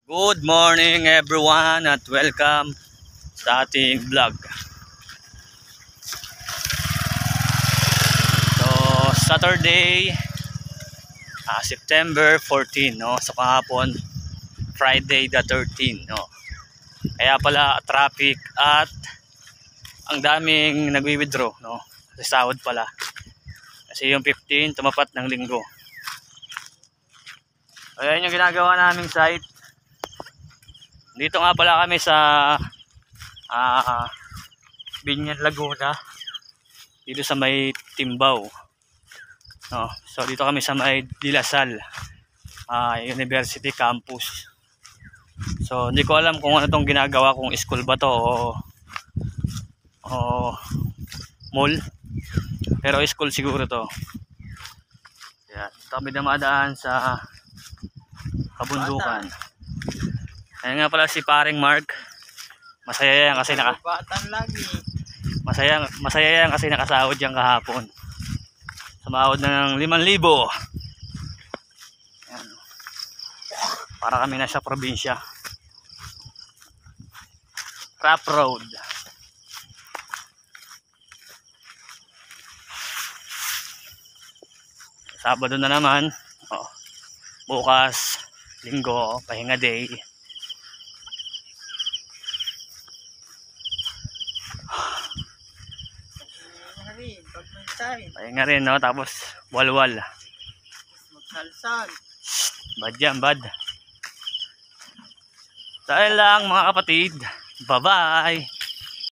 Good morning everyone at welcome sa ating vlog. So Saturday, September 14, no? So kahapon Friday the 13, no? Kaya pala traffic at ang daming nagwi-withdraw, no? Kasi sahod pala. Kasi yung 15 tumapat ng linggo. Ayan yung ginagawa naming site. Dito nga pala kami sa Binyan, Laguna. Dito sa may Timbaw. No, so dito kami sa may Dilasal University Campus. So hindi ko alam kung ano tong ginagawa, kung school ba to o mall. Pero school siguro to. Yan, kami dumadaan sa kabundukan. Ayan nga pala si paring Mark. Masaya yan kasi masaya yan kasi nakasahod yan kahapon. Sumahod na ng 5,000. Ayan. Para kami na sa probinsya. Crap Road. Sabado na naman. Bukas linggo, pahinga day. Pahinga rin, no? Tapos walwal. Magsalsal. Bad yan, bad. Dahil lang mga kapatid. Bye bye.